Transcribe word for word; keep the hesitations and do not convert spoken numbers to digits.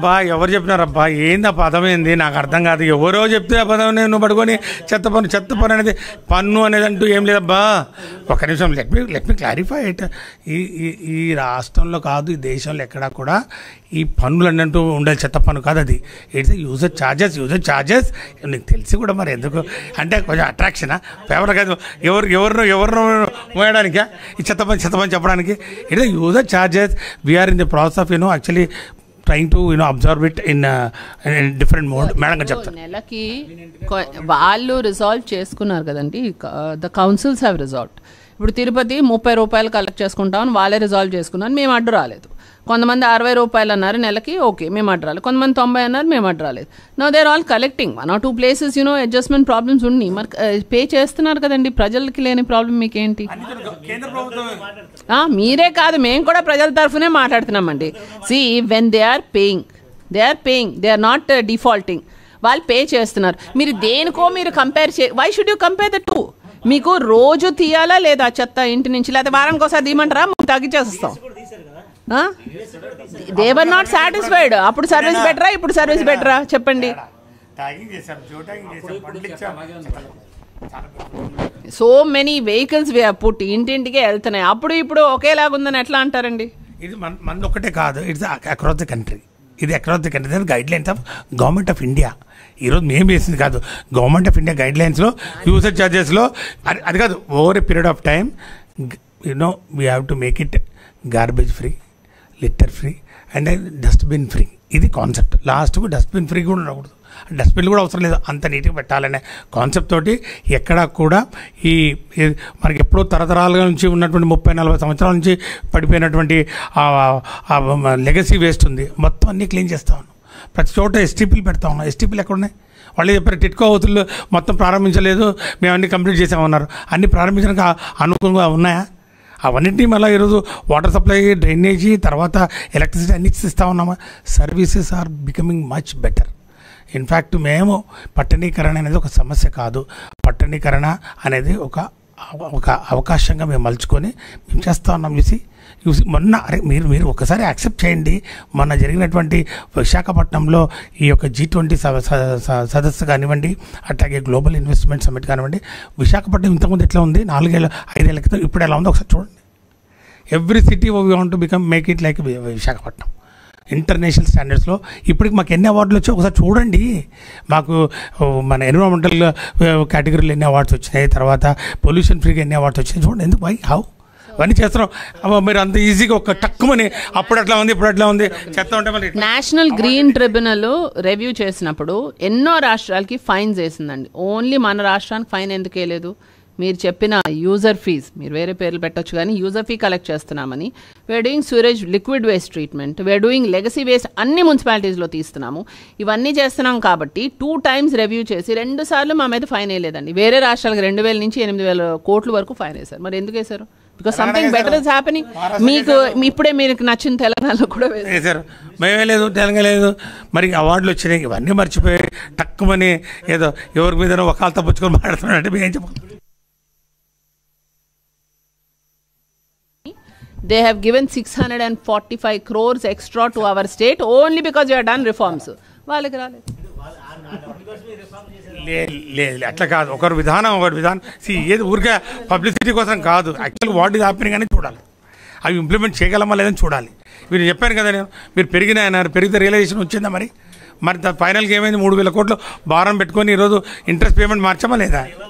బా ఎవరు చెప్పినారబ్బా ఏంది ఆ పదం ఏంది నాకు అర్థం కాదు. ఎవరో చెప్తే ఆ పదం నువ్వు పడుకొని చెత్త పన్ను చెత్త పన్ను అనేది పన్ను అనేది అంటూ ఏం లేదబ్బా. ఒక నిమిషం let me let me clarify it. ఈ ఈ రాష్ట్రంలో కాదు, ఈ దేశంలో ఎక్కడా కూడా ఈ పన్నులు అన్నట్టు ఉండాలి. చెత్త పన్ను కాదు అది. It's user charges user charges నీకు తెలిసి కూడా మరి ఎందుకు అంటే కొంచెం అట్రాక్షనా ఫేవర్ కాదు. ఎవరు ఎవరినో ఎవరినో మోయడానికా ఈ చెత్త పని చెత్త పని చెప్పడానికి. It's user charges. We're in the process of you know actually trying to you know observe it in different mode. Madam గారు చెప్తారు. నెలకి వాళ్ళు రిజాల్వ్ చేసుకున్నారు కదండి, ద కౌన్సిల్స్ హ్యావ్ రిజాల్వ్. ఇప్పుడు తిరుపతి ముప్పై రూపాయలు కలెక్ట్ చేసుకుంటామని వాళ్ళే రిజాల్వ్ చేసుకున్నారు, మేము అడ్డు రాలేదు. కొంతమంది అరవై రూపాయలు అన్నారు నెలకి, ఓకే మేము అడ్డు రాలేదు. కొంతమంది తొంభై అన్నారు, మేము అడ్డు రాలేదు. No they are all collecting. One or two places you know adjustment problems ఉన్నాయి, మరి పే చేస్తున్నారు కదండి. ప్రజలకి లేని ప్రాబ్లం మీకేంటి? మీరే కాదు, మేము కూడా ప్రజల తరఫునే మాట్లాడుతున్నామండి. See when they are paying they are paying they are not defaulting. వాళ్ళు పే చేస్తున్నారు. మీరు దేనికో మీరు కంపేర్ చే why should you compare the two? మీకు రోజు తీయాలా లేదా చెత్త ఇంటి నుంచి, లేకపోతే వారానికి ఒకసారి తీయమంటారా? మేము తగ్గించేస్తాం. They were not satisfied. అప్పుడు సర్వీస్ బెటరా, ఇప్పుడు సర్వీస్ బెటరా చెప్పండి. So many vehicles we have put, ఇంటింటికే వెళ్తున్నాయి. అప్పుడు ఇప్పుడు ఒకేలాగుందని ఎట్లా అంటారండి? ఇది మన మన ఒక్కటే కాదు, ఇట్స్ అక్రాస్ ది కంట్రీ. ఇది across the country guidelines of government of India. ఈరోజు మేము వేసింది కాదు, గవర్నమెంట్ ఆఫ్ ఇండియా గైడ్ లైన్స్లో యూజర్ ఛార్జెస్లో అది అది కాదు. Over a period of time you know we have to make it garbage free, litter free and dustbin free. ఇది కాన్సెప్ట్. లాస్ట్కు డస్ట్బిన్ ఫ్రీ కూడా ఉండకూడదు, డస్ట్బిన్ కూడా అవసరం లేదు, అంత నీట్గా పెట్టాలనే కాన్సెప్ట్ తోటి ఎక్కడా కూడా ఈ మనకి ఎప్పుడో తరతరాలుగా నుంచి ఉన్నటువంటి ముప్పై నలభై సంవత్సరాల నుంచి పడిపోయినటువంటి లెగసీ వేస్ట్ ఉంది, మొత్తం అన్నీ క్లీన్ చేస్తా ఉన్నాం. ప్రతి చోట ఎస్టీపీలు పెడతా ఉన్నాం. ఎస్టీపీలు ఎక్కడ ఉన్నాయి? వాళ్ళు చెప్పారు టిట్కో హౌతులు మొత్తం ప్రారంభించలేదు, మేము అన్నీ కంప్లీట్ చేసామన్నారు. అన్నీ ప్రారంభించడానికి అనుకూలంగా ఉన్నాయా? అవన్నింటినీ మళ్ళీ ఈరోజు వాటర్ సప్లై, డ్రైనేజీ, తర్వాత ఎలక్ట్రిసిటీ అన్ని ఇస్తూ ఉన్నామా? Services are becoming much better. In fact మేము పట్టణీకరణ అనేది ఒక సమస్య కాదు, పట్టణీకరణ అనేది ఒక ఒక అవకాశంగా మేము మలుచుకొని మేము చేస్తూ ఉన్నాం. చూసి చూసి మొన్న అరే మీరు మీరు ఒకసారి యాక్సెప్ట్ చేయండి, మొన్న జరిగినటువంటి విశాఖపట్నంలో ఈ యొక్క జీ ట్వంటీ సదస్సు కానివ్వండి, అట్లాగే గ్లోబల్ ఇన్వెస్ట్మెంట్ సమిట్ కానివ్వండి, విశాఖపట్నం ఇంతకుముందు ఎట్లా ఉంది నాలుగేళ్ళ ఐదేళ్ల క్రితం, ఇప్పుడు ఎలా ఉందో ఒకసారి చూడండి. Every city we want to become make it like Visakhapatnam international స్టాండర్డ్స్లో. ఇప్పటికి మాకు ఎన్ని అవార్డులు వచ్చాయి ఒకసారి చూడండి. మాకు మన ఎన్విరాన్మెంటల్ కేటగిరీలో ఎన్ని అవార్డ్స్ వచ్చినాయి, తర్వాత పొల్యూషన్ ఫ్రీగా ఎన్ని అవార్డ్స్ వచ్చినాయి చూడండి. ఎందుకు వై హౌ అవన్నీ చేస్తున్నాం. మీరు అంత ఈజీగా ఒక టక్కుమని అప్పుడు ఎట్లా ఉంది ఇప్పుడు ఎట్లా ఉంది చెత్త ఉంటే మళ్ళీ. నేషనల్ గ్రీన్ ట్రిబ్యునల్ రివ్యూ చేసినప్పుడు ఎన్నో రాష్ట్రాలకి ఫైన్స్ వేసిందండి. ఓన్లీ మన రాష్ట్రానికి ఫైన్ ఎందుకు వేయలేదు? మీరు చెప్పిన యూజర్ ఫీజ్, మీరు వేరే పేర్లు పెట్టొచ్చు కానీ యూజర్ ఫీ కలెక్ట్ చేస్తున్నామని, we are doing sewerage liquid waste treatment, we are doing legacy waste అన్ని మున్సిపాలిటీస్లో తీస్తున్నాము. ఇవన్నీ చేస్తున్నాం కాబట్టి టూ టైమ్స్ రివ్యూ చేసి రెండు సార్లు మా మీద ఫైన్ వేయలేదండి. వేరే రాష్ట్రాలకు రెండు వేల నుంచి ఎనిమిది వేల కోట్ల వరకు ఫైన్ వేశారు. మరి ఎందుకు వేశారు? Because something better is happening. మీకు ఇప్పుడే మీకు నచ్చిన తెలంగాణలో కూడా వేశారు, మేమే లేదు తెలంగాణ లేదు. మరి అవార్డులు వచ్చినాయి, ఇవన్నీ మర్చిపోయి టక్కుమని ఏదో ఎవరి మీద ఒకళ్ళు తప్పించుకొని మాట్లాడుతున్నారంటే మేము ఏం చెప్పాలి? They have given six hundred forty-five crores extra to our state only because we have done reforms. వాళ్ళకి రాలేదు. లేదు అట్లా కాదు, ఒకరి విధానం ఒకరి విధానం. సి ఏది ఊరికే పబ్లిసిటీ కోసం కాదు, యాక్చువల్ వాట్ ఈజ్ హ్యాపెనింగ్ అని చూడాలి. అవి ఇంప్లిమెంట్ చేయగలమా లేదని చూడాలి. మీరు చెప్పాను కదా నేను, మీరు పెరిగినాయన్నారు, పెరిగితే రియలైజేషన్ వచ్చిందా? మరి మరి ఫైనల్గా ఏమైంది? మూడు వేల కోట్లు భారం పెట్టుకొని ఈరోజు ఇంట్రెస్ట్ పేమెంట్ మార్చామా లేదా?